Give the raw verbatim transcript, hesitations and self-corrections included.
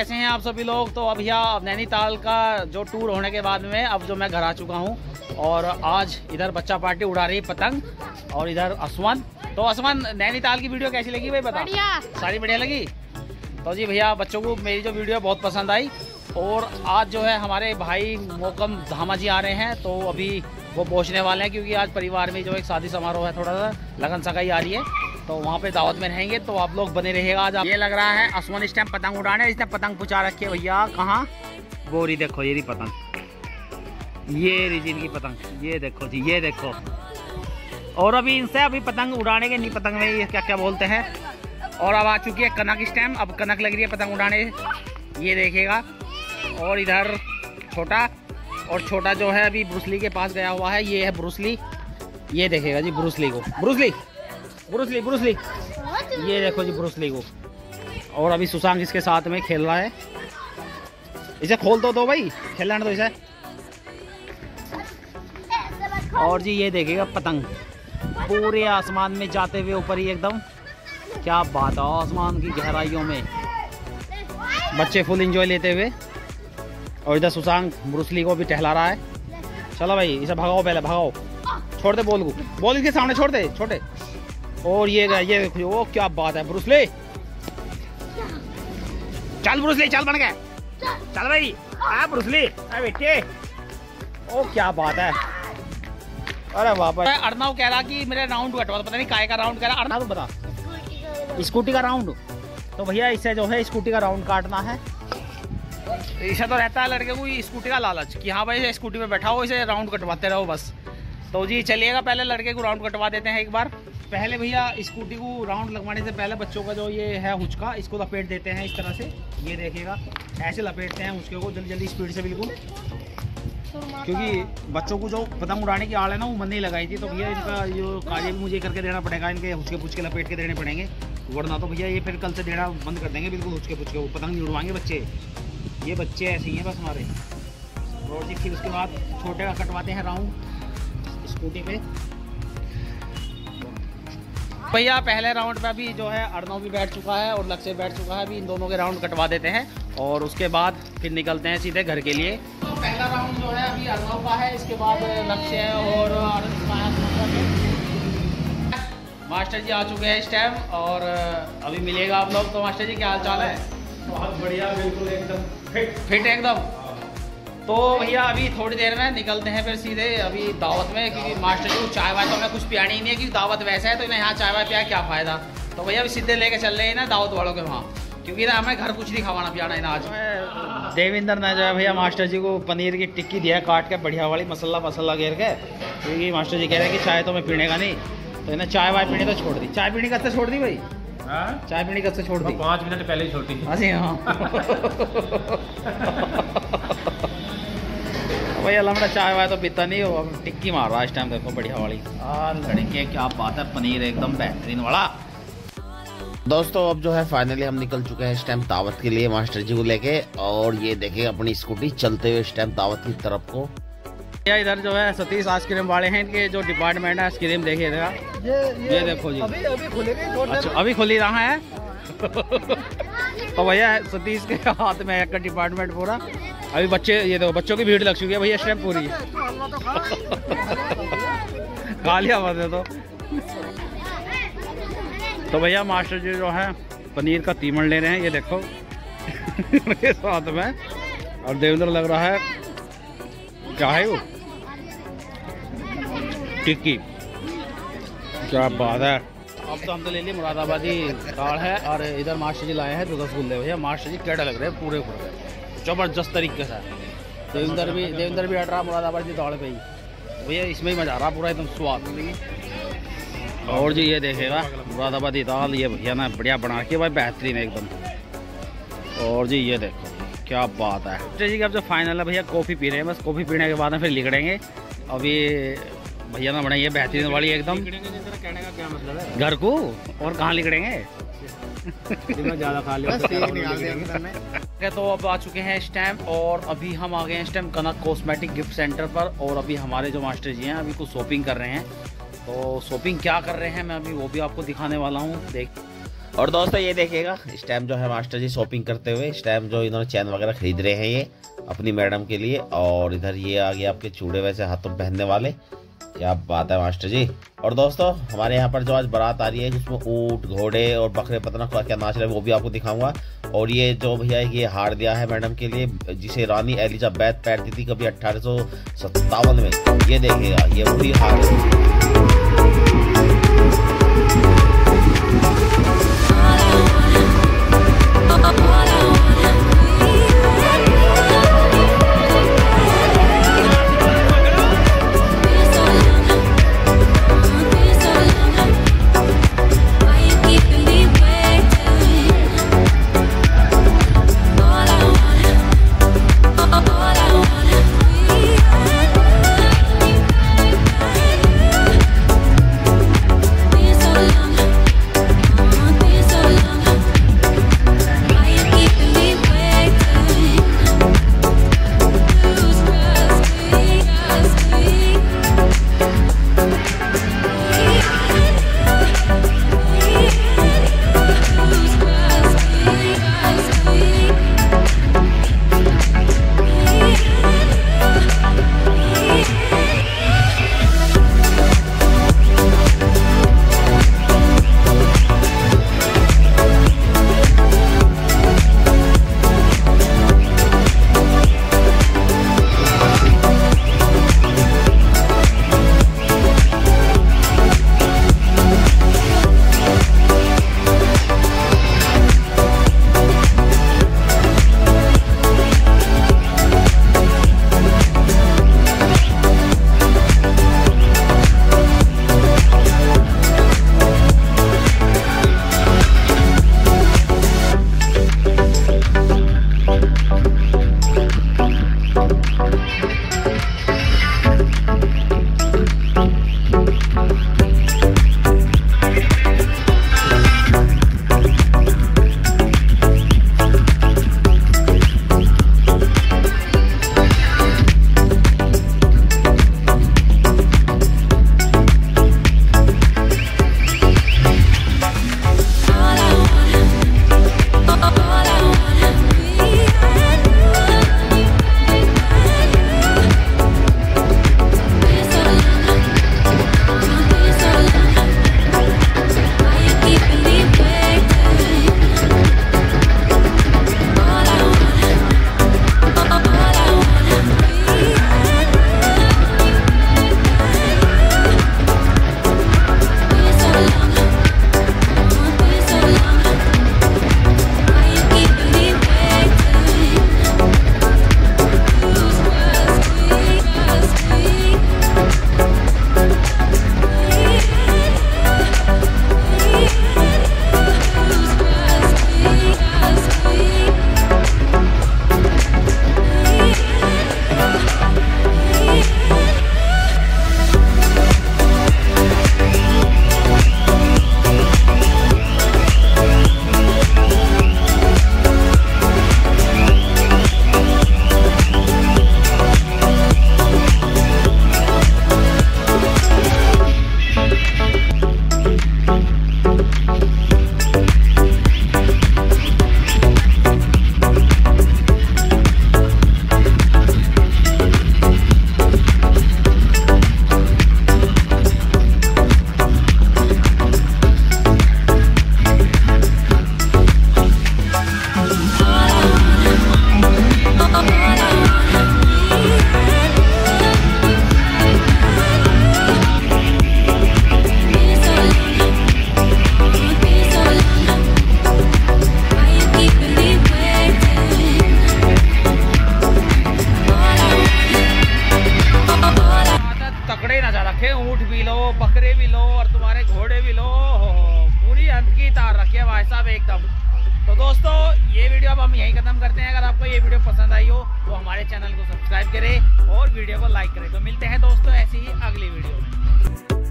कैसे हैं आप सभी लोग। तो अब यहाँ नैनीताल का जो टूर होने के बाद में अब जो मैं घर आ चुका हूँ और आज इधर बच्चा पार्टी उड़ा रही पतंग और इधर आसमान। तो आसमान, नैनीताल की वीडियो कैसी लगी भाई बता। बढ़िया, सारी बढ़िया लगी। तो जी भैया बच्चों को मेरी जो वीडियो बहुत पसंद आई और आज जो है हमारे भाई मोकम धामा जी आ रहे हैं तो अभी वो पहुंचने वाले हैं क्योंकि आज परिवार में जो एक शादी समारोह है, थोड़ा सा लगन सगाई आ रही है तो वहाँ पे दावत में रहेंगे। तो आप लोग बने रहिएगा। आज ये लग रहा है आसमान इस टाइम पतंग उड़ाने, इसने पतंग पुचा रखी है भैया। कहाँ गोरी देखो, ये रही पतंग, ये रही जिनकी पतंग, ये देखो जी, ये देखो। और अभी इनसे अभी पतंग उड़ाने के नहीं, पतंग में ये क्या क्या बोलते हैं। और अब आ चुकी है कनक इस टाइम, अब कनक लग रही है पतंग उड़ाने, ये देखिएगा। और इधर छोटा, और छोटा जो है अभी ब्रूसली के पास गया हुआ है, ये है ब्रूसली, ये देखेगा जी ब्रूसली को, ब्रूसली ब्रूसली ब्रूसली ये देखो जी ब्रूसली को। और अभी सुशांत इसके साथ में खेल रहा है, इसे खोल दो दो भाई, खेलने दो इसे। और जी ये देखिएगा पतंग पूरे आसमान में जाते हुए ऊपर ही एकदम, क्या बात है, आसमान की गहराइयों में बच्चे फुल एंजॉय लेते हुए। और इधर सुशांत ब्रूसली को भी टहला रहा है। चलो भाई इसे भगाओ, पहले भगाओ, छोड़ दे बॉल को, बॉल इसके सामने छोड़ दे छोटे। और ये ये देखो, ओ क्या बात है ब्रूसली, चल ब्रूसली चल, बन गया, चल भाई आ ब्रूसली, आ बेटे, ओ क्या बात है। अरे वाह भाई। अर्नव कह रहा कि मेरे राउंड कटवा दो, पता नहीं काय का राउंड कह रहा। अर्नव बता, स्कूटी का राउंड। तो भैया इसे जो है स्कूटी का राउंड काटना है। इसे तो रहता है लड़के को स्कूटी का लालच कि हाँ भाई स्कूटी पे बैठा हो, इसे राउंड कटवाते रहो बस। तो जी चलिएगा, पहले लड़के को राउंड कटवा देते हैं एक बार। पहले भैया स्कूटी को राउंड लगवाने से पहले बच्चों का जो ये है हुचका, इसको लपेट देते हैं इस तरह से, ये देखिएगा ऐसे लपेटते हैं हुचके को जल्दी जल्दी स्पीड से बिल्कुल, क्योंकि बच्चों को जो पतंग उड़ाने की आड़ है ना वो मन नहीं लगाई थी। तो भैया इनका जो कार्य भी मुझे करके देना पड़ेगा, इनके हुचके पुचके लपेट के देने पड़ेंगे, वरना तो भैया ये फिर कल से देना बंद कर देंगे बिल्कुल हुचके पुचके, वो पतंग नहीं उड़वाएंगे बच्चे, ये बच्चे ऐसे ही हैं बस हमारे। और जी फिर उसके बाद छोटे का कटवाते हैं राउंड स्कूटी पे। भैया पहले राउंड पे अभी जो है अर्नव भी बैठ चुका है और लक्ष्य बैठ चुका है, अभी इन दोनों के राउंड कटवा देते हैं और उसके बाद फिर निकलते हैं सीधे घर के लिए। तो पहला राउंड जो है अभी अर्नव का है, इसके बाद लक्ष्य और मास्टर जी आ चुके हैं इस टाइम और अभी मिलेगा आप लोग। तो मास्टर जी क्या हाल चाल है? बहुत बढ़िया, बिल्कुल एकदम फिट फिट एकदम। तो भैया अभी थोड़ी देर में निकलते हैं फिर सीधे अभी दावत में, क्योंकि मास्टर जी को चाय वाय तो हमें कुछ पियानी ही नहीं है क्योंकि दावत वैसा है, तो इन्हें यहाँ चाय वाय पिया क्या फ़ायदा। तो भैया अभी सीधे लेके चल रहे हैं ना दावत वालों के वहाँ, क्योंकि ना हमें घर कुछ नहीं खवाना पियाना है ना। आज देवेंद्र ने जो है भैया मास्टर जी को पनीर की टिक्की दिया है काट के बढ़िया वाली, मसाला मसाला घेर के, क्योंकि मास्टर जी कह रहे हैं कि चाय तो मैं पीने का नहीं, तो इन्हें चाय वाय पीने तो छोड़ दी। चाय पीने कब से छोड़ दी भाई? हाँ? चाय पीने कब से छोड़ दी? पाँच मिनट पहले ही छोड़ दी। अरे हाँ भैया लमड़ा चाय वाय तो पीता नहीं हो, टिक्की मार रहा है इस टाइम, देखो बढ़िया वाली। हाँ लड़के क्या बात है, पनीर एकदम बेहतरीन वाला। दोस्तों अब जो है फाइनली हम निकल चुके हैं इस टाइम दावत के लिए मास्टर जी को लेके, और ये देखें अपनी स्कूटी चलते हुए इस टाइम दावत की तरफ को। इधर जो है सतीश आइसक्रीम वाले हैं, इनके जो डिपार्टमेंट है आइसक्रीम देखिएगा, ये, ये, ये देखो जी अभी अभी खुलेगी। अच्छा अभी खुली रहा है तो भैया सतीश के हाथ में एक डिपार्टमेंट पूरा। अभी बच्चे ये देखो, बच्चों की भीड़ लग चुकी है भैया इस टाइम पूरी। खा लिया बस तो। तो भैया मास्टर जी जो है पनीर का तीमन ले रहे हैं, ये देखो उनके साथ में। और देवेंद्र लग रहा है क्या है वो, टिक्की, क्या बात है। अब तो हम तो ले लिए मुरादाबादी दाल है और इधर मास्टर जी लाए हैं तो रसगुल्ले। भैया मास्टर जी टेढ़े लग रहे हैं पूरे पूरे जबरदस्त तरीके से। देवेंद्र भी देवेंद्र भी हट रहा मुरादाबादी दाल पे ही, भैया इसमें ही मजा आ रहा पूरा एकदम स्वाद। और जी ये देखेगा मुरादाबादी दाल, ये भैया ना बढ़िया बना के भाई बेहतरीन है एकदम। और जी ये देखो क्या बात है। मास्टर जी का अब जो फाइनल है भैया कॉफ़ी पी रहे हैं, बस कॉफ़ी पीने के बाद में फिर लिखड़ेंगे। अभी भैया ना बनाइए बेहतरीन वाली एकदम। कहने का क्या मतलब है? घर को और कहाँ लिखड़ेंगे ज़्यादा खा लिया तो। अब आ चुके हैं इस टाइम और अभी हम आ गए हैं इस time Kanak cosmetic gift centre पर, और अभी हमारे जो मास्टर जी हैं अभी कुछ शॉपिंग कर रहे हैं। तो शॉपिंग क्या कर रहे हैं मैं अभी वो भी आपको दिखाने वाला हूँ। देख और दोस्तों ये देखिएगा इस टाइम जो है मास्टर जी शॉपिंग करते हुए, इस टाइम जो इन्होंने चैन वगैरह खरीद रहे हैं ये अपनी मैडम के लिए। और इधर ये आ गए आपके चूड़े वैसे हाथों में पहनने वाले, क्या बात है मास्टर जी। और दोस्तों हमारे यहाँ पर जो आज बारात आ रही है जिसमें ऊंट घोड़े और बकरे पता ना क्या नाच रहे हैं वो भी आपको दिखाऊंगा। और ये जो भैया ये हार दिया है मैडम के लिए जिसे रानी एलिजाबेथ पहनती थी कभी अट्ठारह सौ सत्तावन में, ये देखिएगा ये वही हार है। ऊँट भी लो, बकरे भी लो और तुम्हारे घोड़े भी लो, पूरी अंत की तार रखी है भाई साहब एकदम। तो दोस्तों ये वीडियो अब हम यहीं खत्म करते हैं। अगर आपको ये वीडियो पसंद आई हो तो हमारे चैनल को सब्सक्राइब करें और वीडियो को लाइक करें। तो मिलते हैं दोस्तों ऐसी ही अगली वीडियो में।